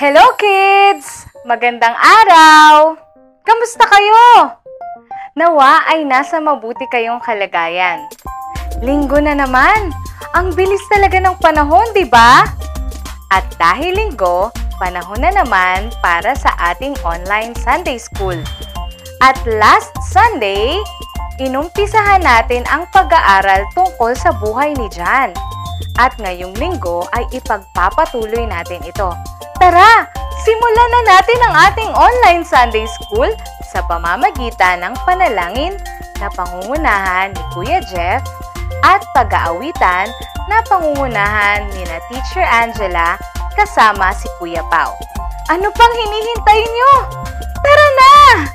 Hello kids! Magandang araw! Kamusta kayo? Nawa ay nasa mabuti kayong kalagayan. Linggo na naman! Ang bilis talaga ng panahon, di ba? At dahil linggo, panahon na naman para sa ating online Sunday School. At last Sunday, inumpisahan natin ang pag-aaral tungkol sa buhay ni John. At ngayong linggo ay ipagpapatuloy natin ito. Tara, simulan na natin ang ating online Sunday School sa pamamagitan ng panalangin na pangungunahan ni Kuya Jeff at pag-aawitan na pangungunahan ni na Teacher Angela kasama si Kuya Pao. Ano pang hinihintay nyo? Tara na!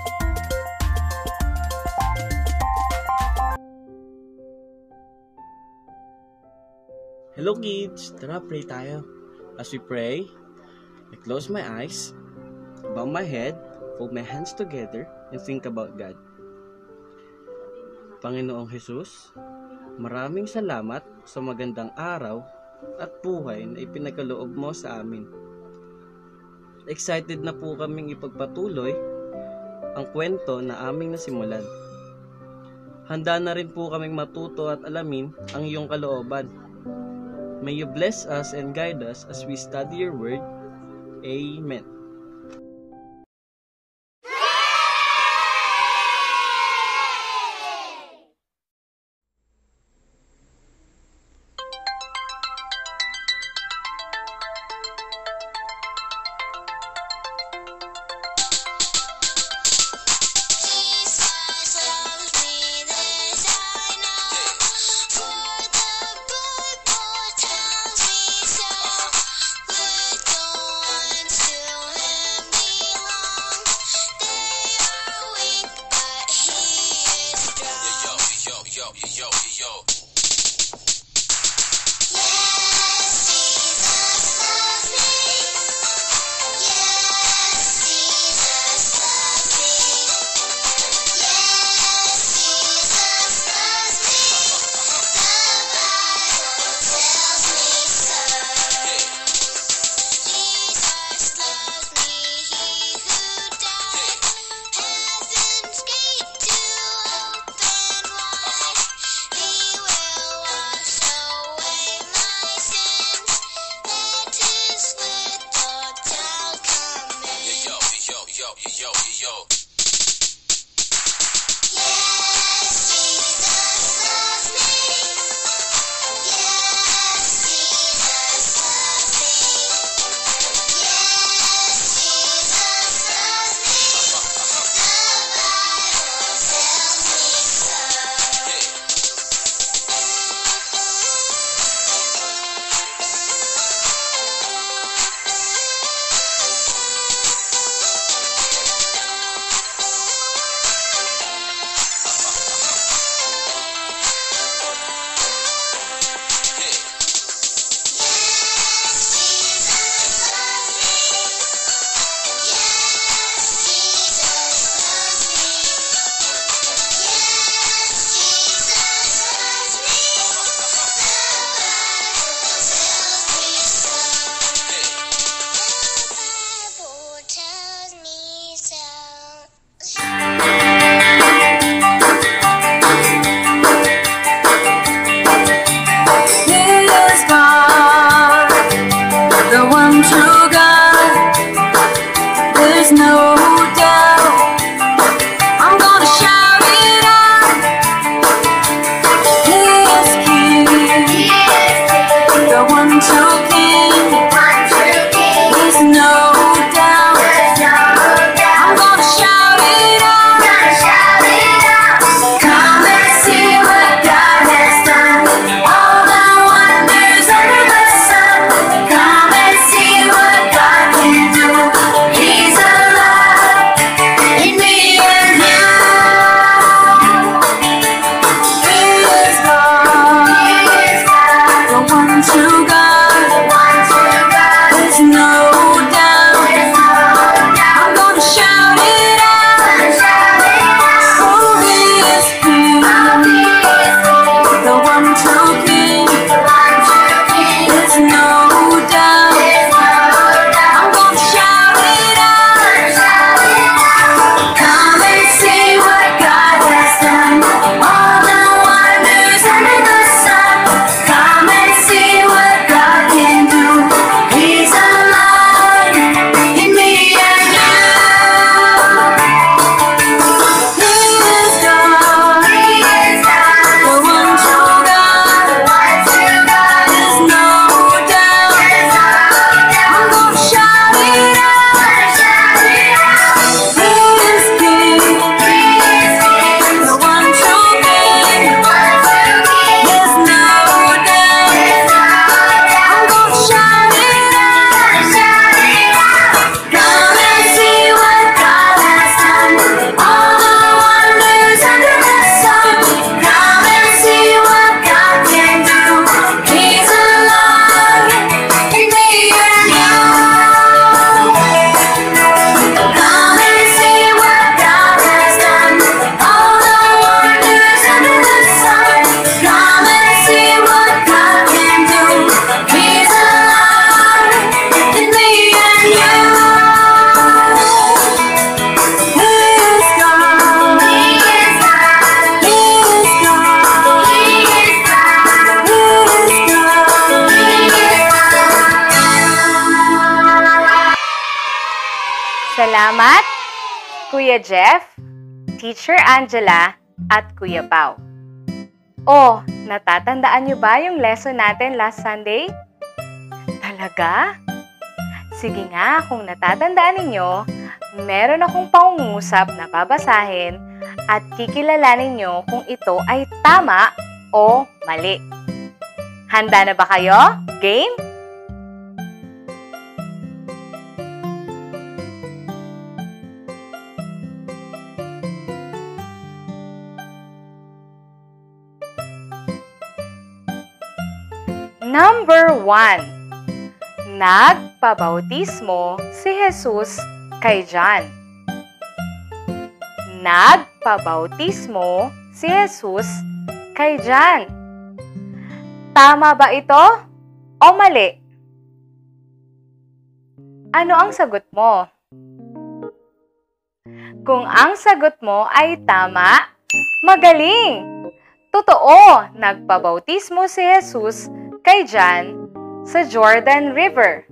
Hello kids! Tara, pray tayo. As we pray, I close my eyes, bow my head, fold my hands together, and think about God. Panginoong Jesus, maraming salamat sa magandang araw at buhay na ipinagkaloob mo sa amin. Excited na po kaming ipagpatuloy ang kwento na aming nasimulan. Handa na rin po kaming matuto at alamin ang iyong kalooban. May you bless us and guide us as we study your word. Amen. We will Salamat, Kuya Jeff, Teacher Angela, at Kuya Pao. Oh, natatandaan niyo ba yung lesson natin last Sunday? Talaga? Sige nga, kung natatandaan ninyo, meron akong pangungusap na babasahin at kikilalanin nyo kung ito ay tama o mali. Handa na ba kayo? Game? Number 1. Nagpabautismo si Jesus kay John. Nagpabautismo si Jesus kay John. Tama ba ito o mali? Ano ang sagot mo? Kung ang sagot mo ay tama, magaling! Totoo, nagpabautismo si Jesus kay John sa Jordan River.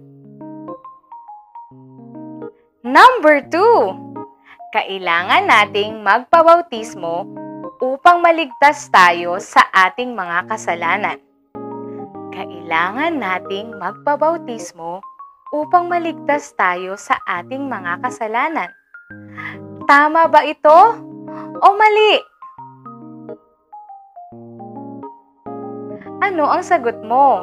Number 2. Kailangan nating magpabautismo upang maligtas tayo sa ating mga kasalanan. Kailangan nating magpabautismo upang maligtas tayo sa ating mga kasalanan. Tama ba ito o mali? Ano ang sagot mo?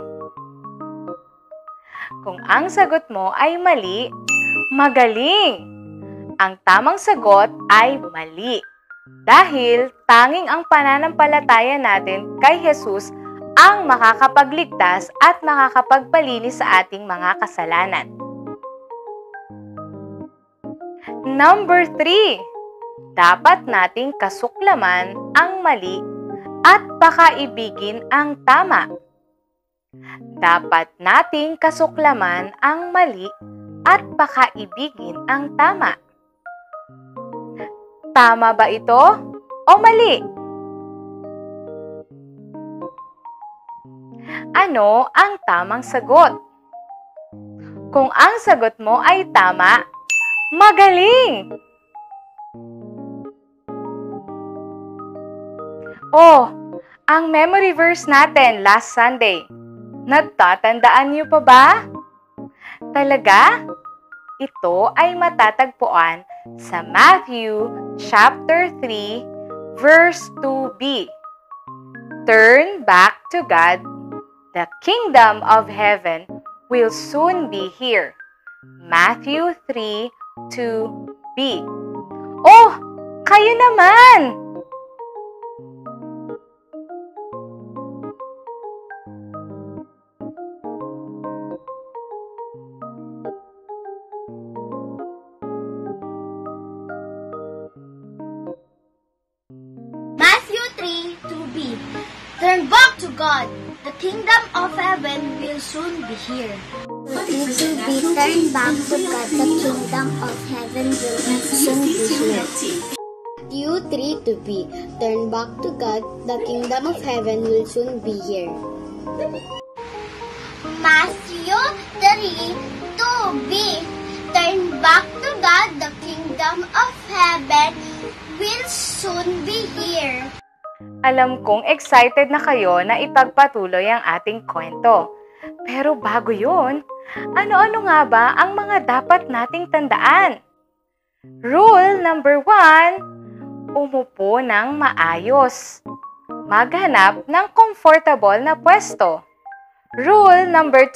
Kung ang sagot mo ay mali, magaling! Ang tamang sagot ay mali. Dahil tanging ang pananampalataya natin kay Jesus ang makakapagligtas at makakapagpalinis sa ating mga kasalanan. Number 3. Dapat nating kasuklaman ang mali at pakaibigin ang tama. Dapat nating kasuklaman ang mali at pakaibigin ang tama. Tama ba ito o mali? Ano ang tamang sagot? Kung ang sagot mo ay tama, magaling! Oh, ang memory verse natin last Sunday. Natatandaan niyo pa ba? Talaga? Ito ay matatagpuan sa Matthew chapter 3 verse 2b. Turn back to God. The kingdom of heaven will soon be here. Matthew 3:2b. Oh, kayo naman! Turn back to God. The kingdom of heaven will soon be here. Turn back to God. The kingdom of heaven will soon be here. Matthew 3:2b. Turn back to God. The kingdom of heaven will soon be here. Matthew 3:2b. Turn back to God. The kingdom of heaven will soon be here. Alam kong excited na kayo na ipagpatuloy ang ating kwento. Pero bago yun, ano-ano nga ba ang mga dapat nating tandaan? Rule number 1, umupo ng maayos. Maghanap ng comfortable na pwesto. Rule number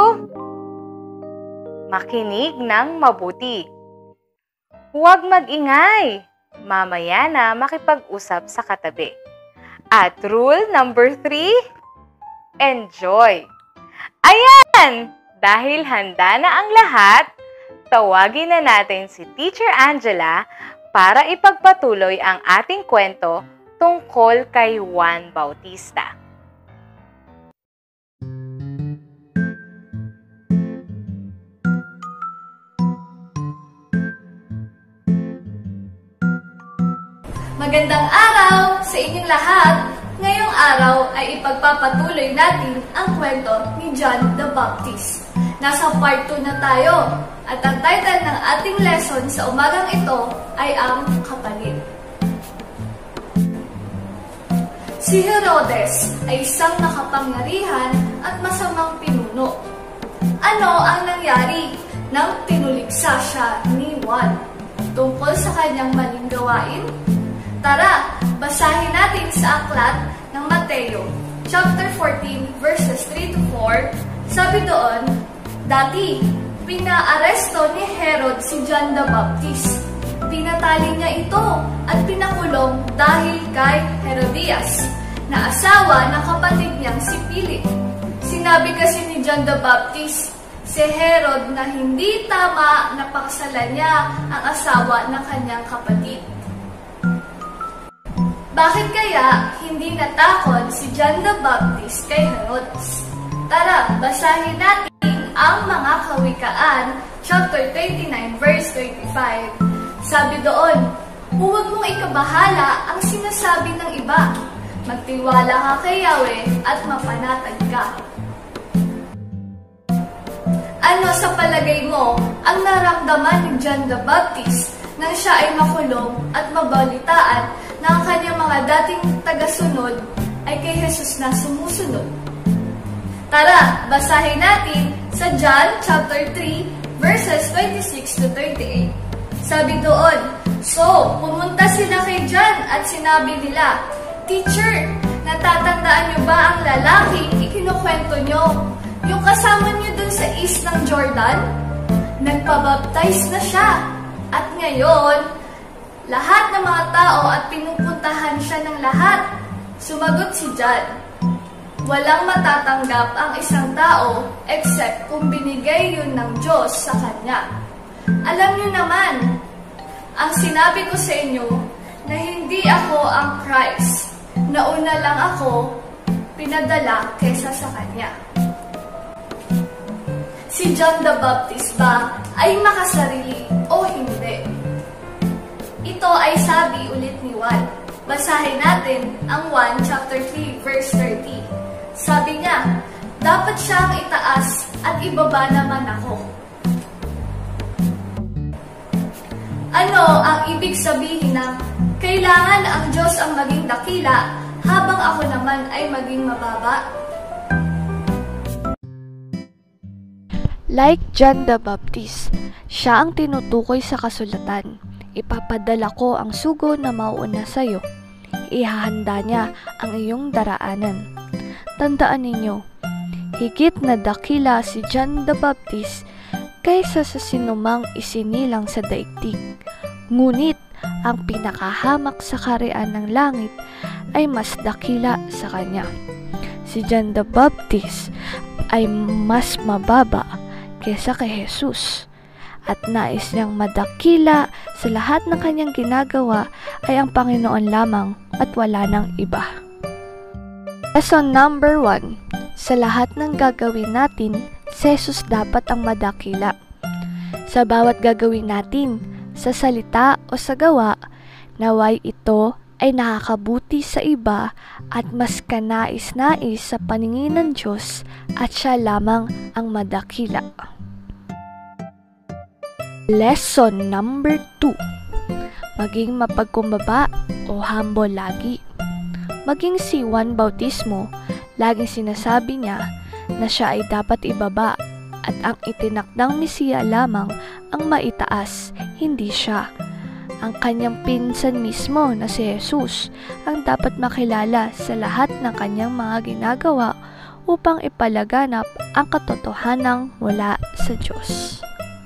2, makinig ng mabuti. Huwag mag-ingay. Mamaya na makipag-usap sa katabi. At rule number 3, enjoy. Ayan! Dahil handa na ang lahat, tawagin na natin si Teacher Angela para ipagpatuloy ang ating kwento tungkol kay Juan Bautista. Magandang araw sa inyong lahat! Ngayong araw ay ipagpapatuloy natin ang kwento ni John the Baptist. Nasa part 2 na tayo at ang title ng ating lesson sa umagang ito ay ang kapalit. Si Herodes ay isang makapangyarihan at masamang pinuno. Ano ang nangyari nang tinuligsa siya ni Juan tungkol sa kanyang maling gawain? Tara, basahin natin sa aklat ng Mateo, chapter 14, verses 3 to 4. Sabi doon, dati, pinaaresto ni Herod si John the Baptist. Pinatali niya ito at pinakulong dahil kay Herodias, na asawa ng kapatid niyang si Philip. Sinabi kasi ni John the Baptist si Herod na hindi tama na pakasalan niya ang asawa ng kanyang kapatid. Bakit kaya hindi natakot si John the Baptist kay Herodes? Tara, basahin natin ang mga Kawikaan, chapter 29, verse 25. Sabi doon, huwag mong ikabahala ang sinasabi ng iba. Magtiwala ka kay Yahweh at mapanatag ka. Ano sa palagay mo ang naramdaman ni John the Baptist nang siya ay makulong at mabalitaan na ang kanyang mga dating tagasunod ay kay Jesus na sumusunod? Tara, basahin natin sa John chapter 3, verses 26 to 38. Sabi doon, so, pumunta sila kay John at sinabi nila, Teacher, natatandaan niyo ba ang lalaking ikinukwento niyo? Yung kasama niyo dun sa east ng Jordan? Nagpabaptize na siya. At ngayon, lahat ng mga tao at pinupuntahan siya ng lahat. Sumagot si John, walang matatanggap ang isang tao except kung binigay yun ng Diyos sa kanya. Alam niyo naman, ang sinabi ko sa inyo na hindi ako ang Christ. Nauna lang ako pinadala kaysa sa kanya. Si John the Baptist ba ay makasarili o hindi? Ito ay sabi ulit ni Juan. Basahin natin ang 1 chapter 3 verse 30. Sabi niya, dapat siyang itaas at ibaba naman ako. Ano ang ibig sabihin ng kailangan ang Diyos ang maging dakila habang ako naman ay maging mababa? Like John the Baptist, siya ang tinutukoy sa kasulatan. Ipapadala ko ang sugo na mauuna sa iyo. Ihahanda niya ang iyong daraanan. Tandaan ninyo, higit na dakila si John the Baptist kaysa sa sinumang isinilang sa daigdig. Ngunit, ang pinakahamak sa kaharian ng langit ay mas dakila sa kanya. Si John the Baptist ay mas mababa kaysa kay Jesus at nais niyang madakila sa lahat ng kanyang ginagawa ay ang Panginoon lamang at wala nang iba. Lesson number 1. Sa lahat ng gagawin natin, si Jesus dapat ang madakila. Sa bawat gagawin natin, sa salita o sa gawa, naway ito ay nakakabuti sa iba at mas kanais-nais sa paningin ng Diyos at siya lamang ang madakila. Lesson number 2. Maging mapagkumbaba o humble lagi. Maging si Juan Bautismo, laging sinasabi niya na siya ay dapat ibaba at ang itinakdang Mesiya lamang ang maitaas, hindi siya. Ang kanyang pinsan mismo na si Jesus ang dapat makilala sa lahat ng kanyang mga ginagawa upang ipalaganap ang katotohanang mula sa Diyos.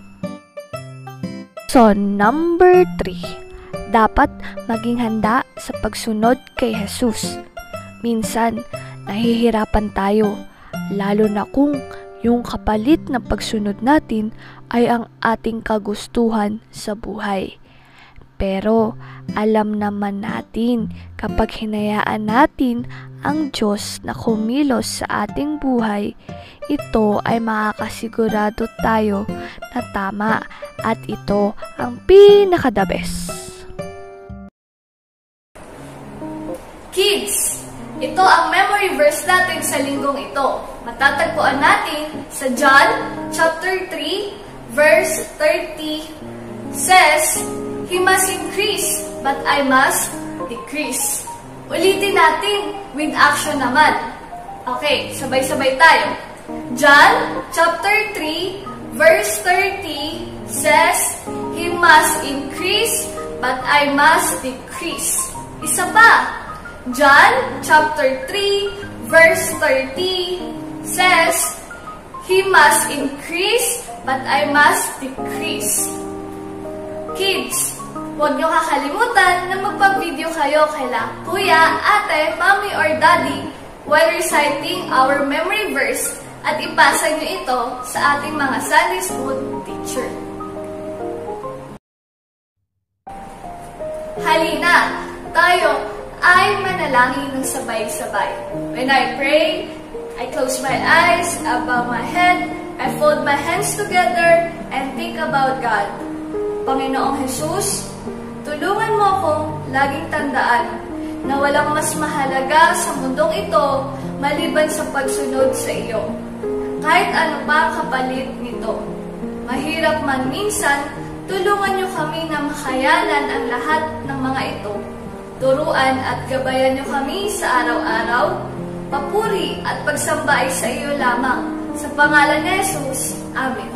So, number 3. Dapat maging handa sa pagsunod kay Jesus. Minsan, nahihirapan tayo, lalo na kung yung kapalit na pagsunod natin ay ang ating kagustuhan sa buhay. Pero alam naman natin kapag hinayaan natin ang Diyos na kumilos sa ating buhay, ito ay makakasigurado tayo na tama at ito ang pinaka-the best. Kids, Ito ang memory verse natin sa linggong ito. Matatagpuan natin sa John chapter 3 verse 30 says, He must increase, but I must decrease. Ulitin natin with action naman. Okay, sabay-sabay tayo. John chapter 3 verse 30 says, He must increase, but I must decrease. Isa pa. John chapter 3 verse 30 says, He must increase, but I must decrease. Kids, huwag niyo kakalimutan na magpag-video kayo kaila kuya, ate, mommy, or daddy while reciting our memory verse at ipasa niyo ito sa ating mga Sunday school teacher. Halina, tayo ay manalangin ng sabay-sabay. When I pray, I close my eyes, I bow my head, I fold my hands together, and think about God. Panginoong Jesus, tulungan mo akong laging tandaan na walang mas mahalaga sa mundong ito maliban sa pagsunod sa iyo. Kahit ano pa kapalit nito. Mahirap man minsan, tulungan niyo kami na makayanan ang lahat ng mga ito. Turuan at gabayan niyo kami sa araw-araw. Papuri at pagsamba ay sa iyo lamang. Sa pangalan ni Jesus. Amen.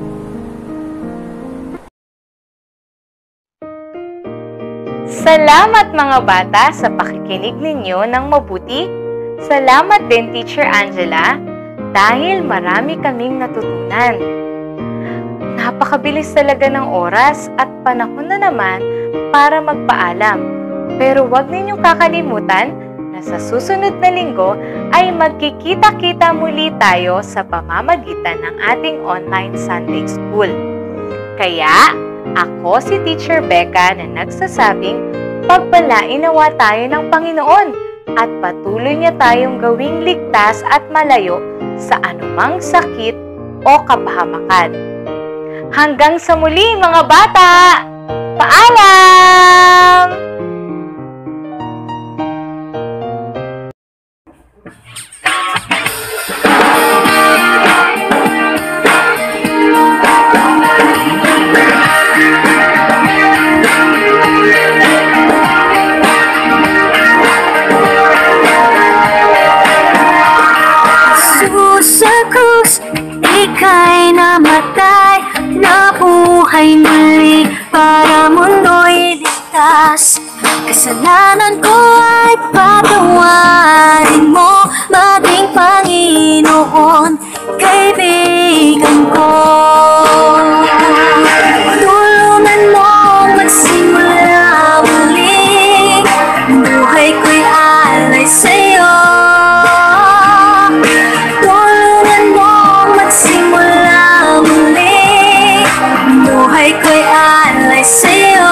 Salamat mga bata sa pakikinig ninyo ng mabuti. Salamat din Teacher Angela dahil marami kaming natutunan. Napakabilis talaga ng oras at panahon na naman para magpaalam. Pero huwag ninyong kakalimutan na sa susunod na linggo ay magkikita-kita muli tayo sa pamamagitan ng ating online Sunday School. Kaya, ako si Teacher Becca na nagsasabing pagpalain nawa tayo ng Panginoon at patuloy niya tayong gawing ligtas at malayo sa anumang sakit o kapahamakan. Hanggang sa muli mga bata! Paalam! Sa krus, ika'y namatay, nabuhay muli para mundo'y ligtas. Kasalanan ko ay patawarin mo, maging Panginoon, kaibigan ko. Tulungan mo magsimula muli, buhay ko'y alay sa'yo. Buhay ko'y alay sa'yo.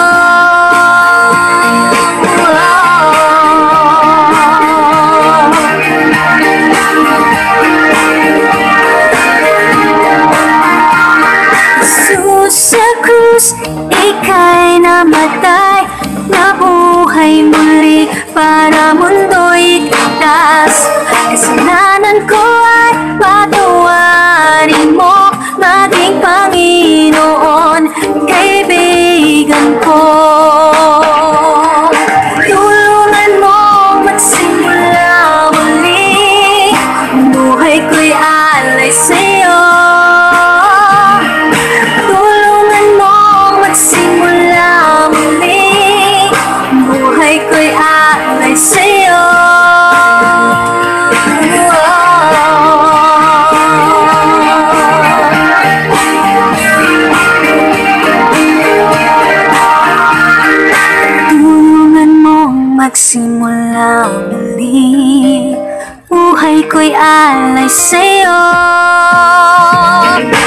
Jesus sa krus, ika'y namatay, nabuhay muli para mundo'y ligtas. Kasalanan ko ay patawarin mo, maging Panginoon, kaibigan ko. Tulungan mo magsimula muli, buhay ko'y alay sa'yo. Tulungan mo magsimula muli, buhay ko'y alay sa'yo. Magsimula muli, buhay ko'y alay sa'yo.